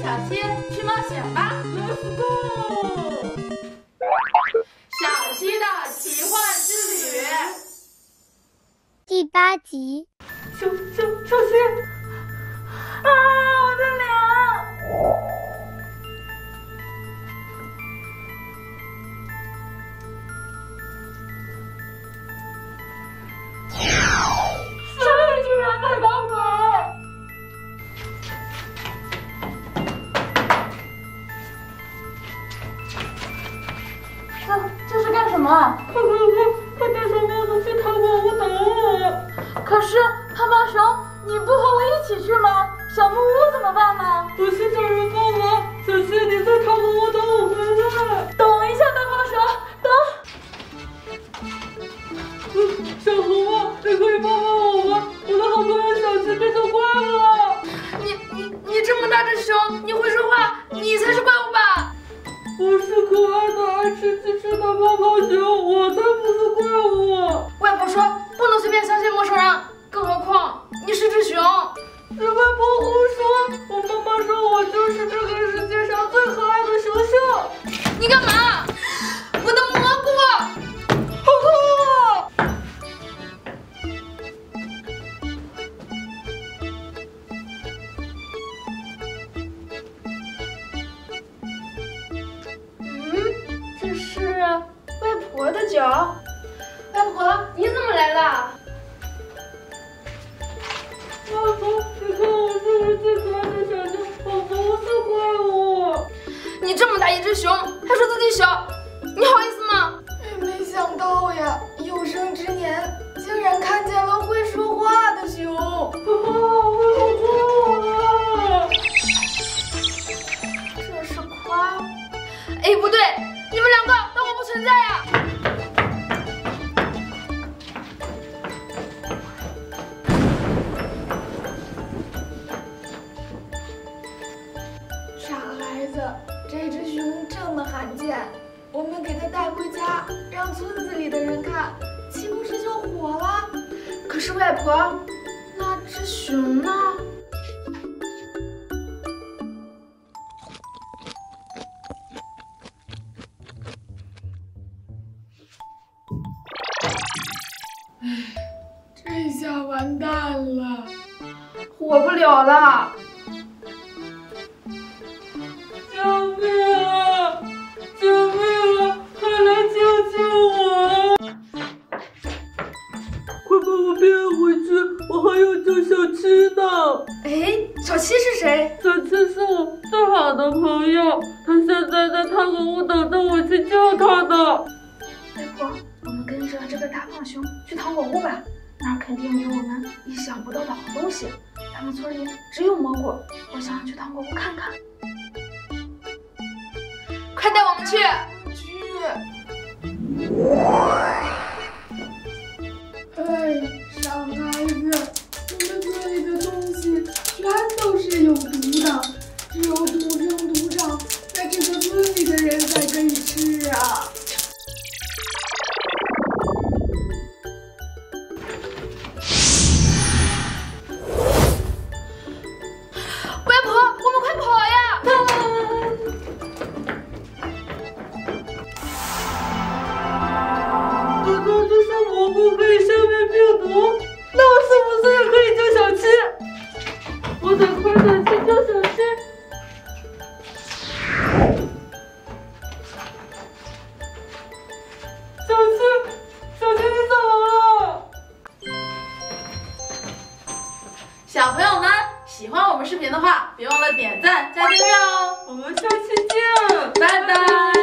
小七去冒险吧 ！Let's go！ 小七的奇幻之旅第8集。 小七！ 啊，我的脸！谁居然在搞鬼？这是干什么？ 快戴上帽子去糖果屋等我！ 可是胖胖熊，你不和我一起去吗？小木屋怎么办呢？ 我去找人帮忙。小七，你在糖果屋等我回来。 等一下，大胖熊，等。 小红帽，你可以帮帮我吗？我的好朋友小七变成怪物了。 你这么大只熊，你会说话，你才是怪物吧？ 我是可爱的爱吃鸡翅的泡泡熊，我才不是怪物。 外婆说不能随便相信陌生人，更何况你是只熊。 你外婆胡说，我妈妈说我就是这个世界上最可爱的熊熊。 你干嘛？我的蘑菇！ 好痛啊！ 这是外婆的脚。外婆，你怎么来了？ 外婆，你看我是不是最可爱的小熊？我不是怪物。 你这么大一只熊，还说自己小，你好意思吗？ 没想到呀，有生之年竟然看见了会说话的熊。 我好痛啊！ 这是夸？哎，不对，你们两个当我不存在呀！ 傻孩子，这只熊这么罕见，我们给它带回家，让村子里的人看，岂不是就火了？ 可是外婆，那只熊呢？ 这下完蛋了， 活不了了！ 救命啊！救命啊！快来救救我！快把我变回去，我还要救小七呢。 哎，小七是谁？ 小七是我最好的朋友，他现在在糖果屋等着我去救他呢。 外婆，我们跟着这个大胖熊去糖果屋吧，那儿肯定有我们意想不到的好东西。他们村里只有蘑菇，我想去糖果屋看看。快带我们去！ 哎，傻孩子，你们村里的东西全都是有毒的，只有土生土长，在这个村里的人才可以吃啊！ 外婆，我们快跑呀！ 难道这些蘑菇可以消灭病毒？那我是不是也可以救小七？我得快点去救小七。小七，你怎么了？ 小朋友们，喜欢我们视频的话，别忘了点赞加订阅哦！ 我们下期见， 拜拜。